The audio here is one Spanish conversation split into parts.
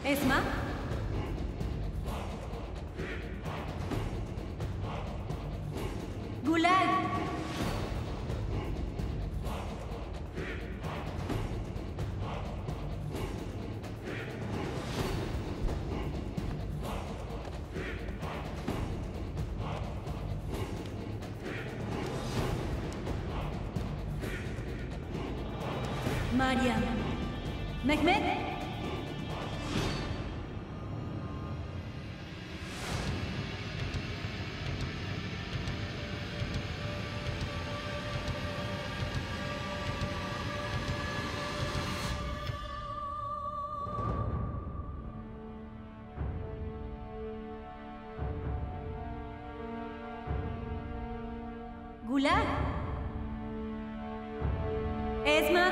¿Esma? ¡Gulag! Mariam. Mehmet? Gulag. Esma.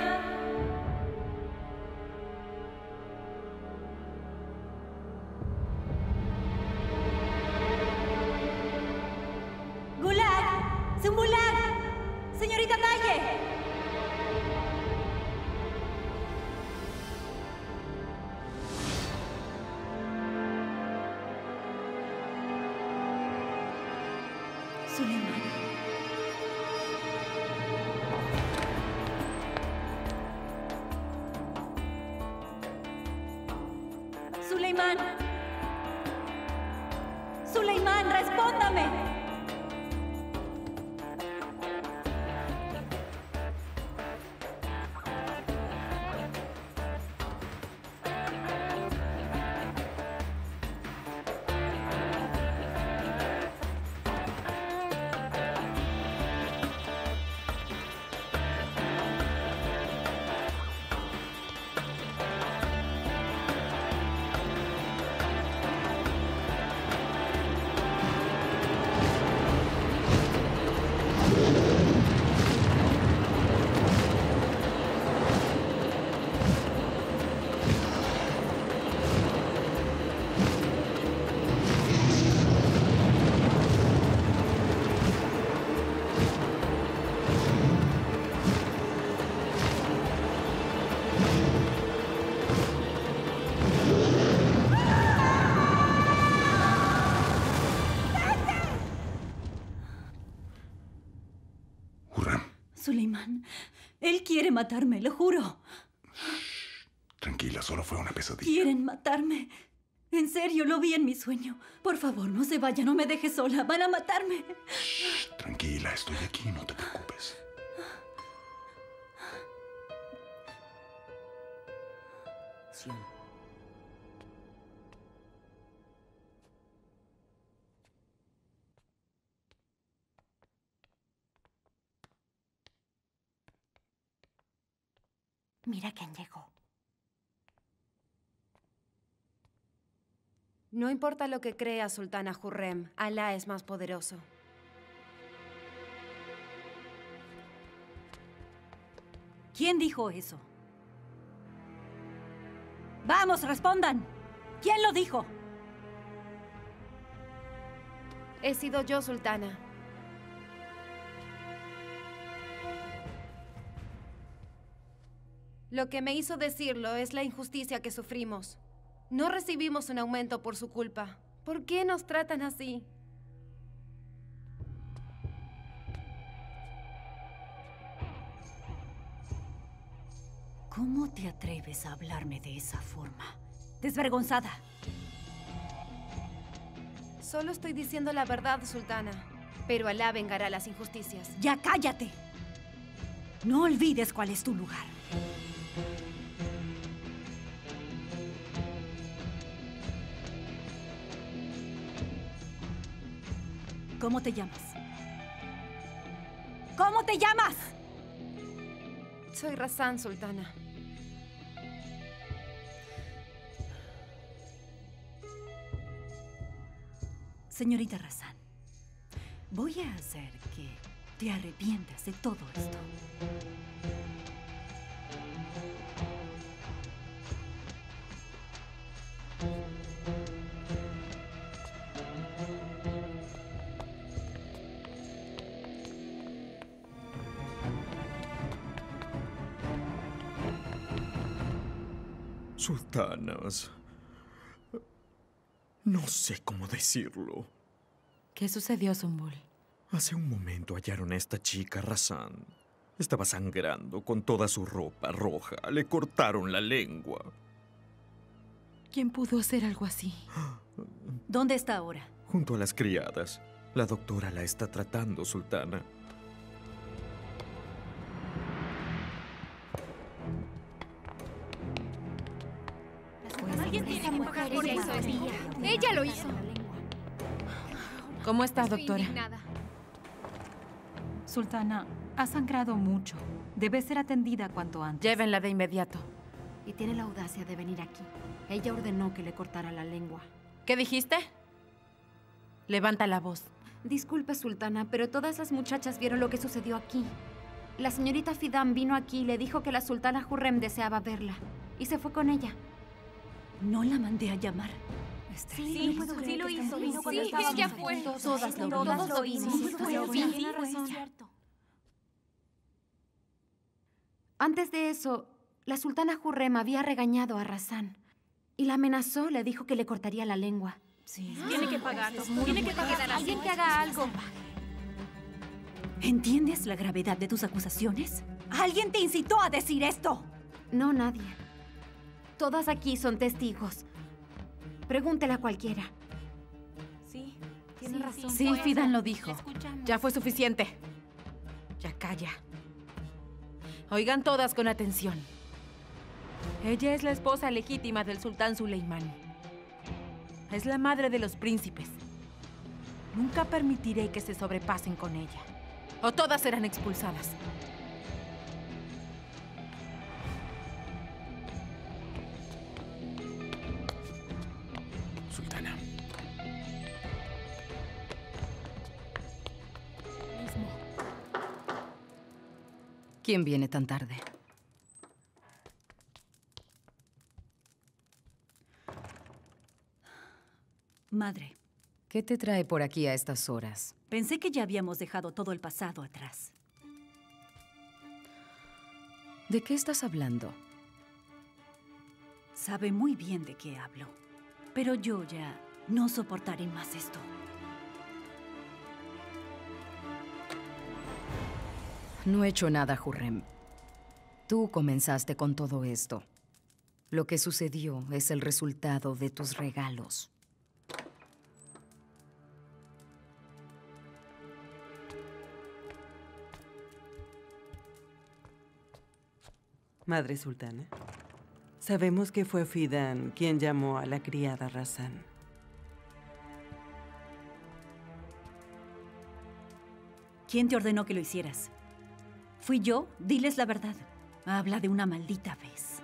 Gulag. Zumbulag. Señorita Talle. Suleiman. Suleiman. Suleiman, respóndame. Suleiman, él quiere matarme, lo juro. Tranquila, solo fue una pesadilla. Quieren matarme. En serio, lo vi en mi sueño. Por favor, no se vaya, no me deje sola. Van a matarme. Tranquila, estoy aquí, no te preocupes. Sion. Mira quién llegó. No importa lo que crea Sultana Hurrem, Alá es más poderoso. ¿Quién dijo eso? ¡Vamos, respondan! ¿Quién lo dijo? He sido yo, Sultana. Lo que me hizo decirlo es la injusticia que sufrimos. No recibimos un aumento por su culpa. ¿Por qué nos tratan así? ¿Cómo te atreves a hablarme de esa forma? ¡Desvergonzada! Solo estoy diciendo la verdad, Sultana. Pero Alá vengará las injusticias. ¡Ya cállate! No olvides cuál es tu lugar. ¿Cómo te llamas? ¿Cómo te llamas? Soy Razán, Sultana. Señorita Razán, voy a hacer que te arrepientas de todo esto. Sultanas, No sé cómo decirlo. ¿Qué sucedió, Zumbul? Hace un momento hallaron a esta chica, Razan. Estaba sangrando con toda su ropa roja. Le cortaron la lengua. ¿Quién pudo hacer algo así? ¿Dónde está ahora? Junto a las criadas. La doctora la está tratando, Sultana. Esa mujer ella lo hizo. ¿Cómo está, Estoy doctora? indignada. Sultana, ha sangrado mucho. Debe ser atendida cuanto antes. Llévenla de inmediato. Y tiene la audacia de venir aquí. Ella ordenó que le cortara la lengua. ¿Qué dijiste? Levanta la voz. Disculpe, Sultana, pero todas las muchachas vieron lo que sucedió aquí. La señorita Fidan vino aquí y le dijo que la sultana Hurrem deseaba verla. Y se fue con ella. No la mandé a llamar. Sí, sí lo hizo. Vino cuando Sí, estábamos ella fue. juntos. Todas lo Todas lo vimos. vimos. Tiene razón. Antes de eso, la sultana Hurrem había regañado a Razan y la amenazó, le dijo que le cortaría la lengua. Sí. Tiene que pagar. Tiene que pagar. Alguien que haga algo. ¿Entiendes la gravedad de tus acusaciones? ¿Alguien te incitó a decir esto? No, nadie. Todas aquí son testigos. Pregúntele a cualquiera. Sí, Tiene razón. Sí, Fidan lo dijo. la escuchamos. Ya fue suficiente. Ya calla. Oigan todas con atención. Ella es la esposa legítima del sultán Suleimán. Es la madre de los príncipes. Nunca permitiré que se sobrepasen con ella. O todas serán expulsadas. Sultana. ¿Quién viene tan tarde? Madre, ¿Qué te trae por aquí a estas horas? pensé que ya habíamos dejado todo el pasado atrás. ¿De qué estás hablando? Sabe muy bien de qué hablo. Pero yo ya no soportaré más esto. No he hecho nada, Hurrem. Tú comenzaste con todo esto. Lo que sucedió es el resultado de tus regalos. Madre Sultana, sabemos que fue Fidan quien llamó a la criada Razan. ¿Quién te ordenó que lo hicieras? ¿Fui yo? Diles la verdad. Habla de una maldita vez.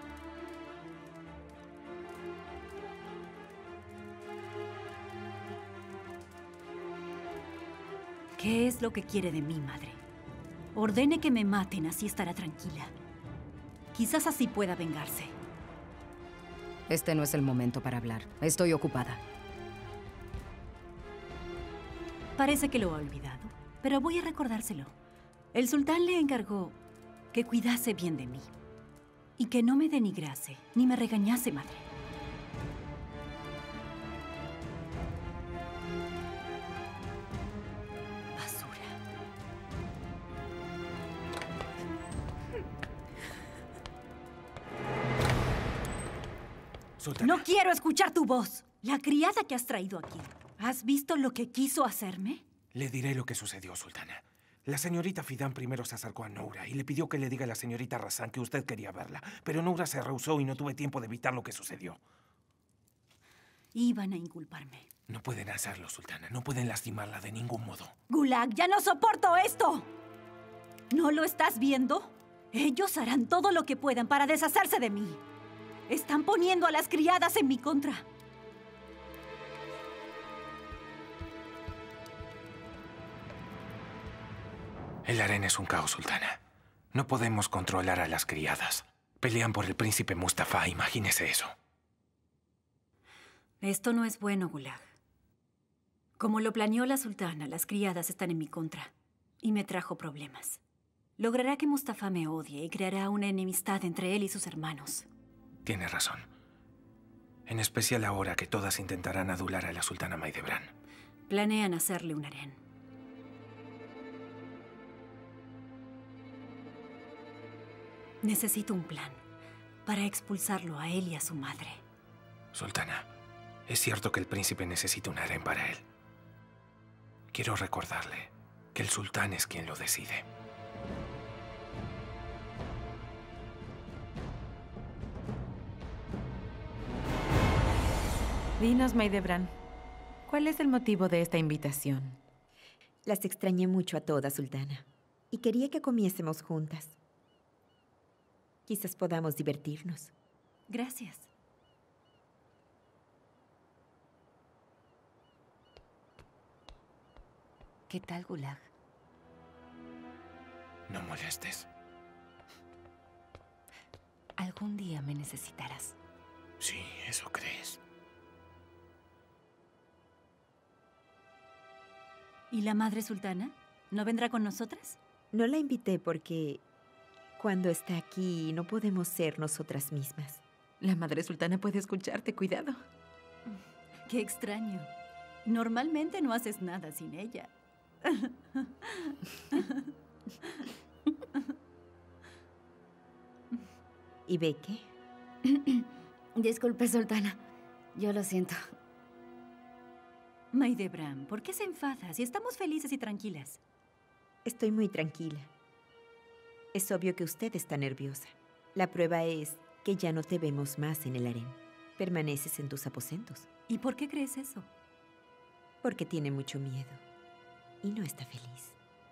¿Qué es lo que quiere de mí, madre? Ordene que me maten, así estará tranquila. Quizás así pueda vengarse. Este no es el momento para hablar. Estoy ocupada. Parece que lo ha olvidado, pero voy a recordárselo. El sultán le encargó que cuidase bien de mí y que no me denigrase ni me regañase, madre. Basura. Sultana. No quiero escuchar tu voz. La criada que has traído aquí. ¿Has visto lo que quiso hacerme? Le diré lo que sucedió, Sultana. La señorita Fidan primero se acercó a Noura y le pidió que le diga a la señorita Razan que usted quería verla. Pero Noura se rehusó y no tuve tiempo de evitar lo que sucedió. Iban a inculparme. No pueden hacerlo, Sultana. No pueden lastimarla de ningún modo. Gulag, ya no soporto esto. ¿No lo estás viendo? Ellos harán todo lo que puedan para deshacerse de mí. Están poniendo a las criadas en mi contra. El harén es un caos, Sultana. No podemos controlar a las criadas. Pelean por el príncipe Mustafa, imagínese eso. Esto no es bueno, Gulag. Como lo planeó la sultana, las criadas están en mi contra. Y me trajo problemas. Logrará que Mustafa me odie y creará una enemistad entre él y sus hermanos. Tiene razón. En especial ahora que todas intentarán adular a la sultana Maidebran. Planean hacerle un harén. Necesito un plan para expulsarlo a él y a su madre. Sultana, es cierto que el príncipe necesita un harén para él. Quiero recordarle que el sultán es quien lo decide. Dinos, Maidebran, ¿cuál es el motivo de esta invitación? Las extrañé mucho a todas, sultana. Y quería que comiésemos juntas. Quizás podamos divertirnos. Gracias. ¿Qué tal, Gulag? No molestes. Algún día me necesitarás. Sí, eso crees. ¿Y la madre sultana? ¿No vendrá con nosotras? No la invité porque cuando está aquí no podemos ser nosotras mismas. La madre sultana puede escucharte, cuidado. Qué extraño. Normalmente no haces nada sin ella. ¿Y Beke? Disculpe, sultana. Yo lo siento. Maidebran, ¿por qué se enfada si estamos felices y tranquilas? Estoy muy tranquila. Es obvio que usted está nerviosa. La prueba es que ya no te vemos más en el harén. Permaneces en tus aposentos. ¿Y por qué crees eso? Porque tiene mucho miedo y no está feliz.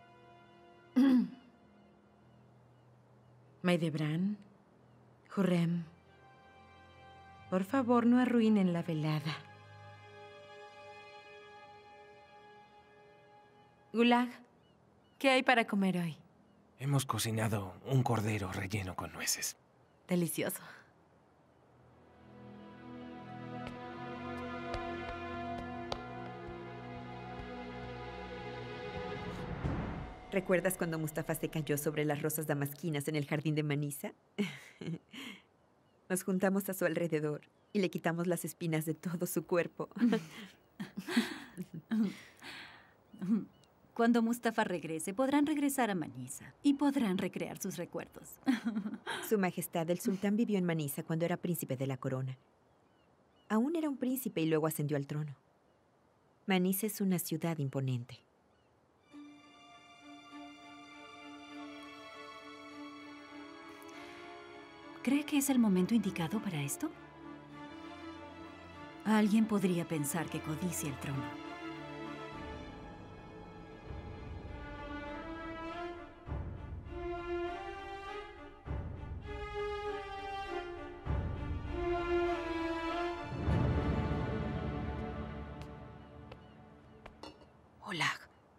Maidebran, Hurrem, por favor, no arruinen la velada. Gulag, ¿qué hay para comer hoy? Hemos cocinado un cordero relleno con nueces. Delicioso. ¿Recuerdas cuando Mustafa se cayó sobre las rosas damasquinas en el jardín de Manisa? Nos juntamos a su alrededor y le quitamos las espinas de todo su cuerpo. Cuando Mustafa regrese, podrán regresar a Manisa y podrán recrear sus recuerdos. Su Majestad el Sultán vivió en Manisa cuando era príncipe de la corona. Aún era un príncipe y luego ascendió al trono. Manisa es una ciudad imponente. ¿Cree que es el momento indicado para esto? Alguien podría pensar que codicia el trono. Hola.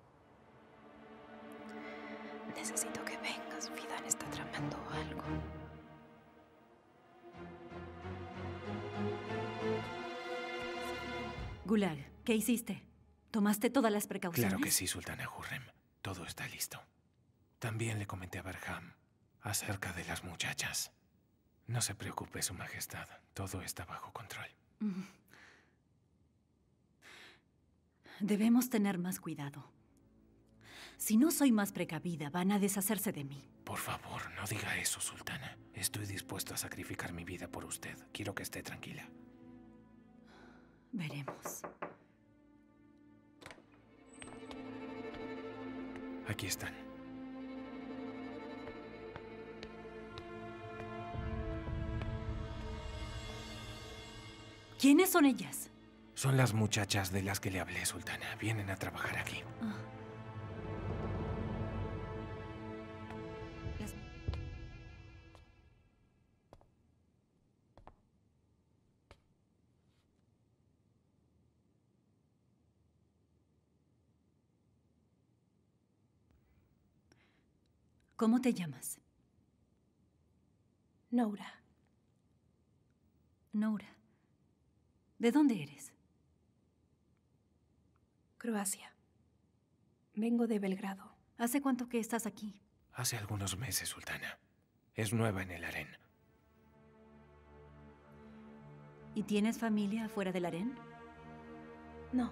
Necesito que vengas. Fidan está tramando algo. Gulag, ¿qué hiciste? ¿Tomaste todas las precauciones? Claro que sí, Sultana Hurrem. Todo está listo. También le comenté a Barham acerca de las muchachas. No se preocupe, Su Majestad. Todo está bajo control. Debemos tener más cuidado. Si no soy más precavida, van a deshacerse de mí. Por favor, no diga eso, Sultana. Estoy dispuesto a sacrificar mi vida por usted. Quiero que esté tranquila. Veremos. Aquí están. ¿Quiénes son ellas? Son las muchachas de las que le hablé, Sultana. Vienen a trabajar aquí. ¿Cómo te llamas? Noura. Noura. ¿De dónde eres? Croacia. Vengo de Belgrado. ¿Hace cuánto que estás aquí? Hace algunos meses, Sultana. Es nueva en el harén. ¿Y tienes familia fuera del harén? No.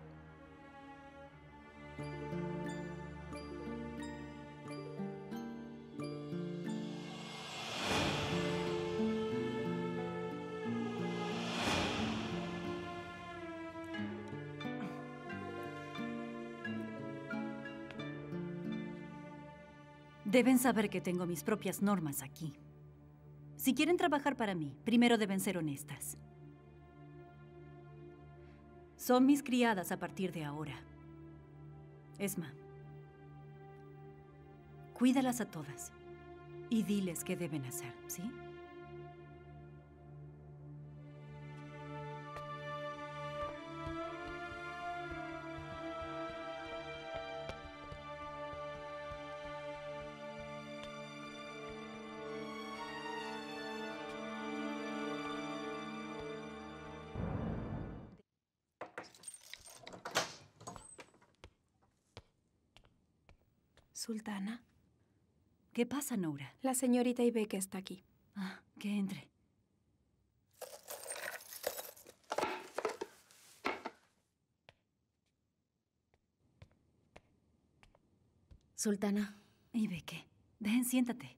Deben saber que tengo mis propias normas aquí. Si quieren trabajar para mí, primero deben ser honestas. Son mis criadas a partir de ahora. Esma, cuídalas a todas y diles qué deben hacer, ¿sí? Sultana. ¿Qué pasa, Noura? La señorita Ibeke está aquí. Ah, que entre. Sultana. Ibeke, ven, siéntate.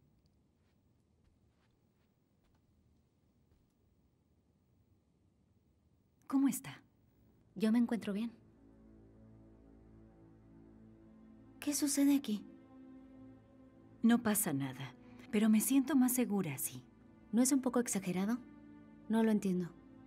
¿Cómo está? Yo me encuentro bien. ¿Qué sucede aquí? No pasa nada, pero me siento más segura así. ¿No es un poco exagerado? No lo entiendo.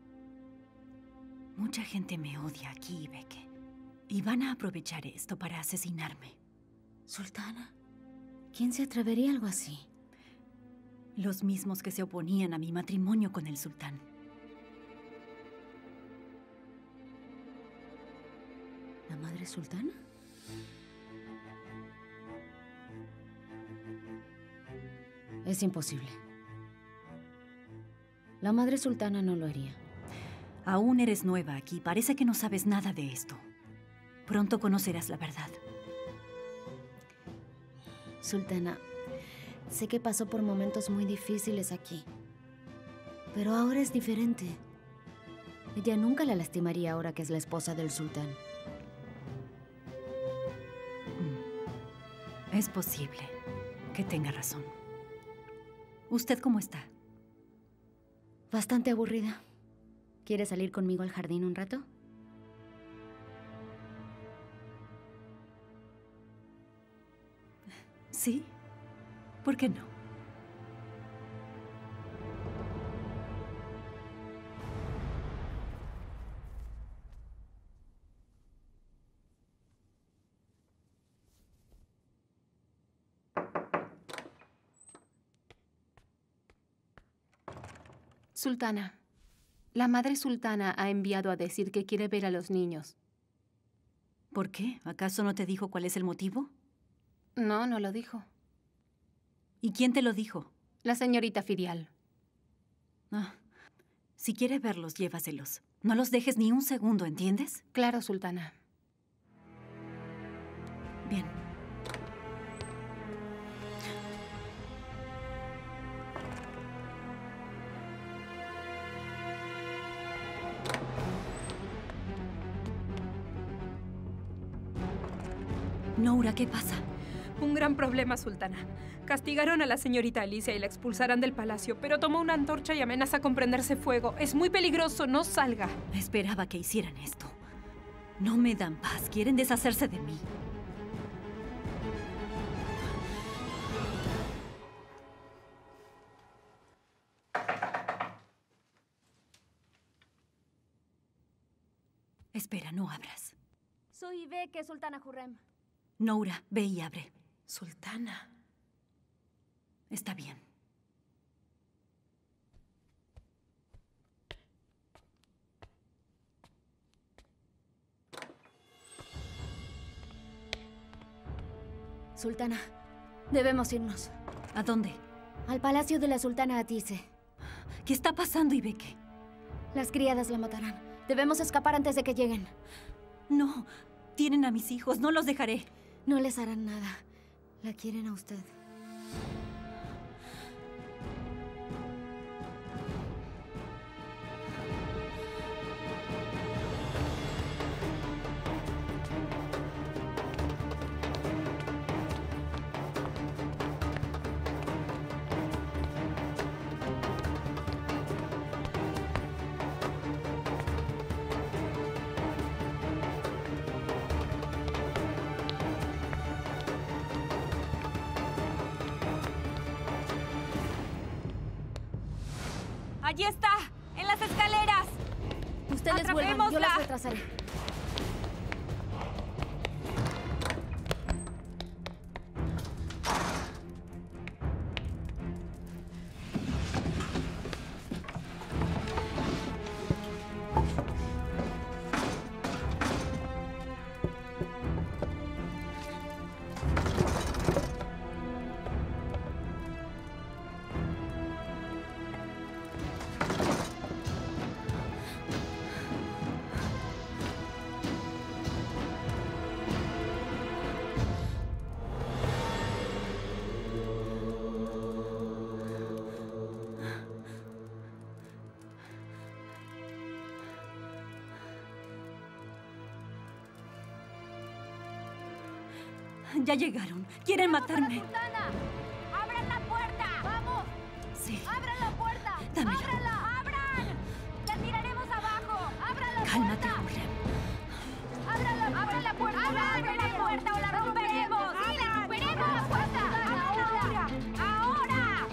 Mucha gente me odia aquí, Ibeke. Y van a aprovechar esto para asesinarme. Sultana, ¿quién se atrevería a algo así? Los mismos que se oponían a mi matrimonio con el sultán. ¿La madre sultana? Es imposible. La madre sultana no lo haría. Aún eres nueva aquí. Parece que no sabes nada de esto. Pronto conocerás la verdad. Sultana, sé que pasó por momentos muy difíciles aquí. Pero ahora es diferente. Ella nunca la lastimaría ahora que es la esposa del sultán. Es posible que tenga razón. ¿Usted cómo está? Bastante aburrida. ¿Quiere salir conmigo al jardín un rato? Sí. ¿Por qué no? Sultana, la madre sultana ha enviado a decir que quiere ver a los niños. ¿Por qué? ¿Acaso no te dijo cuál es el motivo? No, no lo dijo. ¿Y quién te lo dijo? La señorita Firial. Ah, si quiere verlos, llévaselos. No los dejes ni un segundo, ¿entiendes? Claro, sultana. Bien. Noura, ¿qué pasa? Un gran problema, sultana. Castigaron a la señorita Alicia y la expulsarán del palacio, pero tomó una antorcha y amenaza con prenderse fuego. Es muy peligroso, no salga. Esperaba que hicieran esto. No me dan paz, quieren deshacerse de mí. Espera, no abras. Soy Ibeke, Sultana Hurrem. Noura, ve y abre. Sultana. Está bien. Sultana, debemos irnos. ¿A dónde? Al palacio de la sultana Atise. ¿Qué está pasando, Ibeke? Las criadas la matarán. Debemos escapar antes de que lleguen. No, tienen a mis hijos, no los dejaré. No les harán nada. La quieren a usted. ¡Allí está! ¡En las escaleras! Ustedes vuelvan, yo las retrasaré. Ya llegaron. Quieren matarme. ¡Abran la puerta! ¡Vamos! Sí. ¡Abran la puerta! Dámelo. ¡Ábranla! ¡Abran! ¡La tiraremos abajo! ¡Abran la Cálmate, puerta! Hurlem. ¡Abran la puerta! ¡Abran la puerta o la romperemos! ¡Sí, la romperemos la puerta! ¡Ahora! ¡Ahora!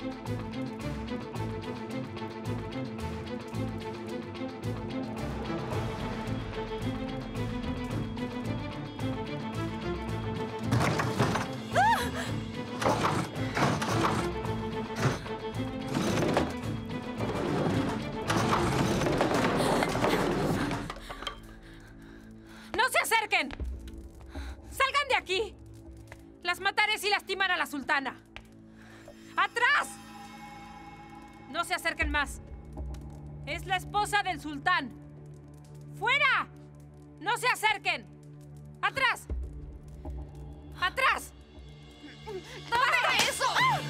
¡No se acerquen! ¡Salgan de aquí! Las mataré si lastiman a la sultana. ¡Atrás! No se acerquen más. Es la esposa del sultán. ¡Fuera! ¡No se acerquen! ¡Atrás! ¡Atrás! ¡Basta eso!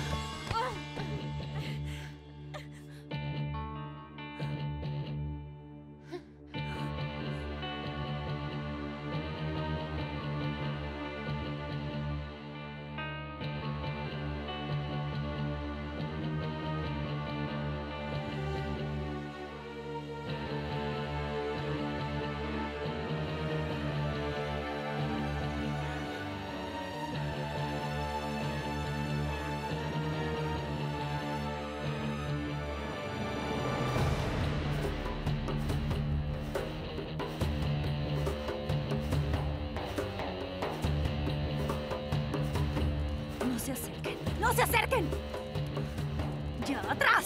No se acerquen. ¡No se acerquen! ¡Ya atrás!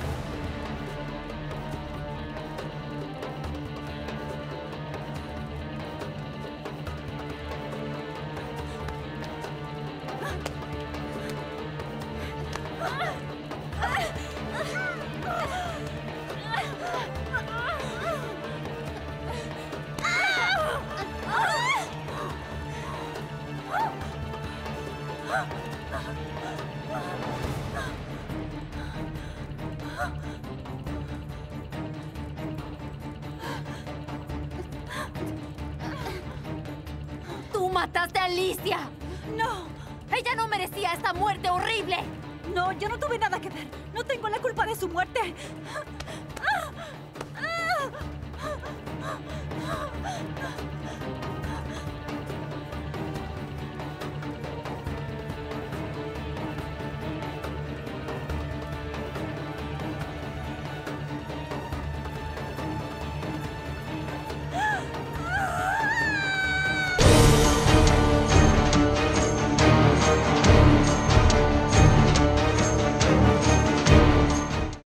¡Tú mataste a Alicia! ¡No! ¡Ella no merecía esta muerte horrible! No, yo no tuve nada que ver. No tengo la culpa de su muerte.